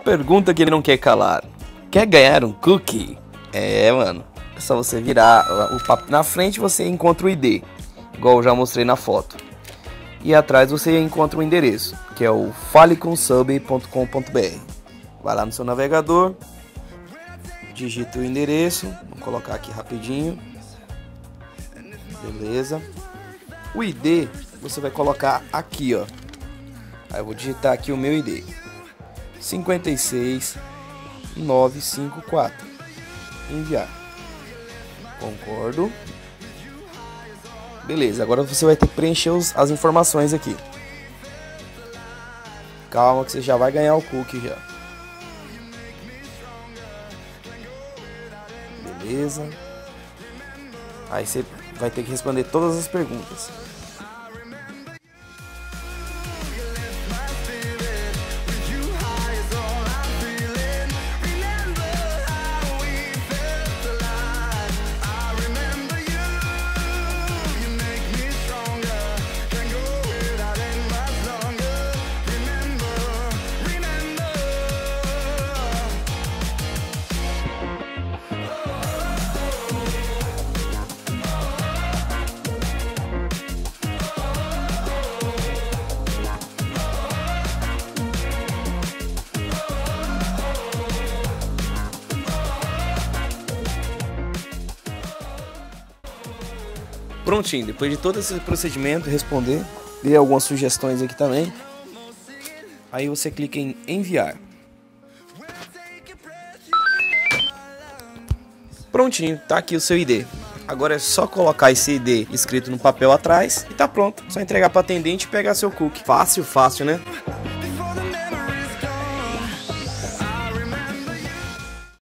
pergunta que ele não quer calar. Quer ganhar um cookie? É, mano. É só você virar o papo. Na frente você encontra o ID, igual eu já mostrei na foto. E atrás você encontra o endereço, que é o falecomsub.com.br. Vai lá no seu navegador, digita o endereço. Vou colocar aqui rapidinho. Beleza. O ID você vai colocar aqui, ó. Aí eu vou digitar aqui o meu ID. 56954. Enviar. Concordo. Beleza, agora você vai ter que preencher as informações aqui. Calma que você já vai ganhar o cookie já. Beleza. Aí você vai ter que responder todas as perguntas. Prontinho, depois de todo esse procedimento, responder, dei algumas sugestões aqui também. Aí você clica em enviar. Prontinho, tá aqui o seu ID. Agora é só colocar esse ID escrito no papel atrás e tá pronto. Só entregar para atendente e pegar seu cookie. Fácil, fácil, né?